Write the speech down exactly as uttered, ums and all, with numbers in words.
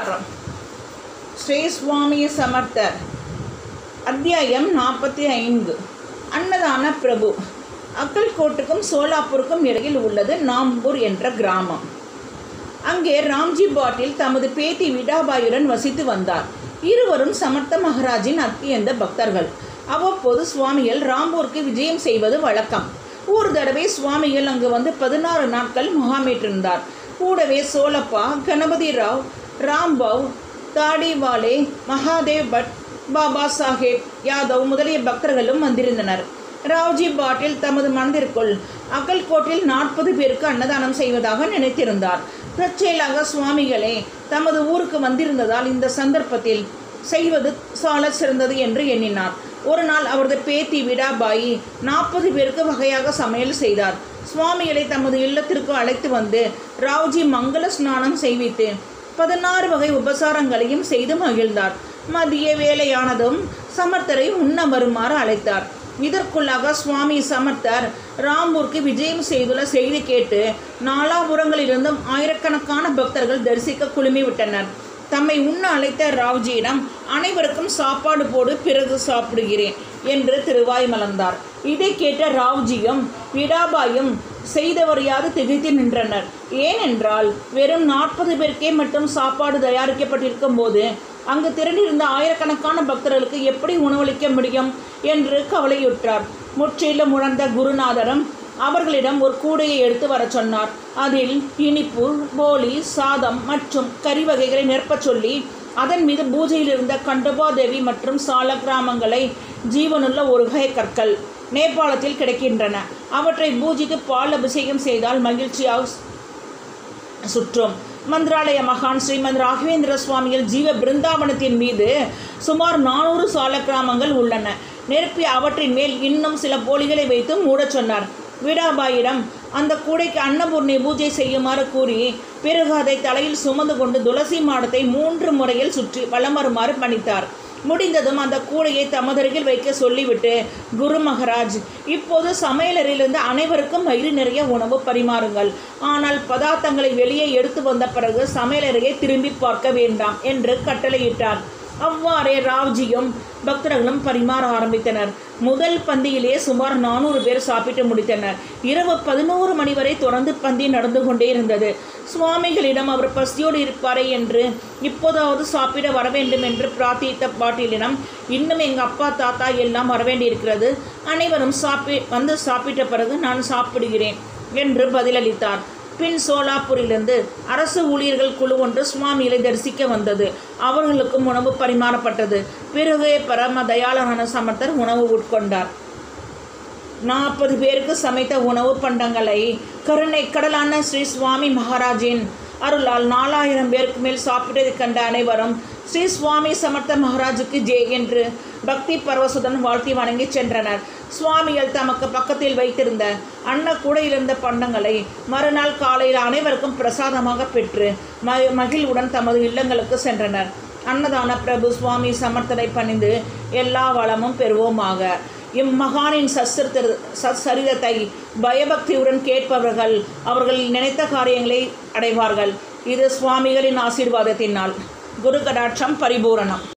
நமஸ்காரம். ஸ்ரீ சுவாமி சமர்த்தர். அத்தியாயம் நாற்பத்தி ஐந்து. அன்னதான பிரபு. அக்கல்கோட்டுக்கும் சோலாப்பூருக்கும் இடையில் உள்ளது நாம்பூர் என்ற கிராமம். அங்கே ராம்ஜி பாட்டில் தமது பேத்தி விடாபாயுடன் வசித்து வந்தார். இருவரும் சமர்த்த மகாராஜின் அத்தியந்த பக்தர்கள். அவ்வப்போது சுவாமிகள் ராம்பூருக்கு விஜயம் செய்வது வழக்கம். ஒரு தடவை சுவாமிகள் அங்கு வந்து பதினாறு நாட்கள் முகாமிட்டிருந்தார். கூடவே சோலப்பா, கணபதி ராவ், ராம்பாவ், தாடிவாலே, மகாதேவ் பட், பாபா சாஹேப் யாதவ் முதலிய பக்தர்களும் வந்திருந்தனர். ராவ்ஜி பாட்டில் தமது மனதிற்குள் அக்கல்கோட்டில் நாற்பது பேருக்கு அன்னதானம் செய்வதாக நினைத்திருந்தார். தற்செயலாக சுவாமிகளே தமது ஊருக்கு வந்திருந்ததால் இந்த சந்தர்ப்பத்தில் செய்வது சால சிறந்தது என்று எண்ணினார். ஒரு நாள் அவரது பேத்தி விடாபாயி நாற்பது பேருக்கு வகையாக சமையல் செய்தார். சுவாமிகளை தமது இல்லத்திற்கு அழைத்து வந்து ராவ்ஜி மங்கள ஸ்நானம் செய்வித்து பதினாறு வகை உபசாரங்களையும் செய்து மகிழ்ந்தார். மதிய வேலையானதும் சமர்த்தரை உண்ண வருமாறு அழைத்தார். இதற்குள்ளாக சுவாமி சமர்த்தர் ராம்பூருக்கு விஜயம் செய்துள்ள செய்தி கேட்டு நாலாபுரங்களிலிருந்தும் ஆயிரக்கணக்கான பக்தர்கள் தரிசிக்க குழுமிவிட்டனர். தம்மை உண்ண அழைத்த ராவ்ஜியிடம் அனைவருக்கும் சாப்பாடு போடு, பிறகு சாப்பிடுகிறேன் என்று திருவாய் மலர்ந்தார். இதை கேட்ட ராவ்ஜியும் விடாபாயும் செய்தவரையாது திகைத்து நின்றனர். ஏனென்றால் வெறும் நாற்பது பேருக்கே மட்டும் சாப்பாடு தயாரிக்கப்பட்டிருக்கும் போது அங்கு திரண்டிருந்த ஆயிரக்கணக்கான பக்தர்களுக்கு எப்படி உணவளிக்க முடியும் என்று கவலையுற்றார். முற்றிலும் உணர்ந்த குருநாதரும் அவர்களிடம் ஒரு கூடையை எடுத்து வர சொன்னார். அதில் இனிப்பு, போலி, சாதம் மற்றும் கறி வகைகளை நிரப்பச் சொல்லி அதன் மீது பூஜையில் இருந்த கண்டபாதேவி மற்றும் சால கிராமங்களை ஜீவனுள்ள ஒரு வகை கற்கள் நேபாளத்தில் கிடைக்கின்றன. அவற்றை பூஜைக்கு பால் அபிஷேகம் செய்தால் மகிழ்ச்சியாக சுற்றும். மந்திராலய மகான் ஸ்ரீமத் ராகவேந்திர சுவாமிகள் ஜீவ பிருந்தாவனத்தின் மீது சுமார் நானூறு சால கிராமங்கள் உள்ளன. நிரப்பி அவற்றின் மேல் இன்னும் சில போலிகளை வைத்து மூடச் சொன்னார். விடாபாயிடம் அந்த கூடைக்கு அன்னபூர்ணி பூஜை செய்யுமாறு கூறி பிறகு அதை தலையில் சுமந்து கொண்டு துளசி மாடத்தை மூன்று முறையில் சுற்றி வலம் வருமாறு பணித்தார். முடிந்ததும் அந்த கூடையை தமதருகில் வைக்க சொல்லிவிட்டு, குரு மகாராஜ், இப்போது சமையலறையிலிருந்து அனைவருக்கும் வயிறு நிறைய உணவு பரிமாறுங்கள். ஆனால் பதார்த்தங்களை வெளியே எடுத்து வந்த பிறகு சமையலறையை திரும்பி பார்க்க வேண்டாம் என்று கட்டளையிட்டார். அவ்வாறே ராவ்ஜியும் பக்தர்களும் பரிமாற ஆரம்பித்தனர். முதல் பந்தியிலேயே சுமார் நானூறு பேர் சாப்பிட்டு முடித்தனர். இரவு பதினோரு மணி வரை தொடர்ந்து பந்தி நடந்து கொண்டே இருந்தது. சுவாமிகளிடம் அவர் பசியோடு இருப்பாரே என்று இப்போதாவது சாப்பிட வர வேண்டும் என்று பிரார்த்தித்த பாட்டிலிடம், இன்னும் எங்கள் அப்பா தாத்தா எல்லாம் வரவேண்டியிருக்கிறது, அனைவரும் சாப்பி வந்து சாப்பிட்ட பிறகு நான் சாப்பிடுகிறேன் என்று பதிலளித்தார். பின் சோலாப்பூரிலிருந்து அரசு ஊழியர்கள் குழு ஒன்று சுவாமிகளை தரிசிக்க வந்தது. அவர்களுக்கும் உணவு பரிமாறப்பட்டது. பிறகு பரம தயாளரான சமர்த்தர் உணவு உட்கொண்டார். நாற்பது பேருக்கு சமைத்த உணவு பண்டங்களை கருணை கடலான ஸ்ரீ சுவாமி மகாராஜின் அருளால் நாலாயிரம் பேருக்கு மேல் சாப்பிட்டதை கண்ட அனைவரும் ஸ்ரீ சுவாமி சமர்த்த மகாராஜுக்கு ஜெய் என்று பக்தி பரவசுடன் வாழ்த்தி வணங்கி சென்றனர். சுவாமிகள் தமக்கு பக்கத்தில் வைத்திருந்த அன்ன கூடையிலிருந்த பண்டங்களை மறுநாள் காலையில் அனைவருக்கும் பிரசாதமாக பெற்று ம மகிழ்வுடன் தமது இல்லங்களுக்கு சென்றனர். அன்னதான பிரபு சுவாமி சமர்த்தரை பணிந்து எல்லா வளமும் பெறுவோமாக. இம்மகானின் சஸ்திர சச்சரிதத்தை பயபக்தியுடன் கேட்பவர்கள் அவர்கள் நினைத்த காரியங்களை அடைவார்கள். இது சுவாமிகளின் ஆசீர்வாதத்தினால். குரு கடாட்சம் பரிபூரணம்.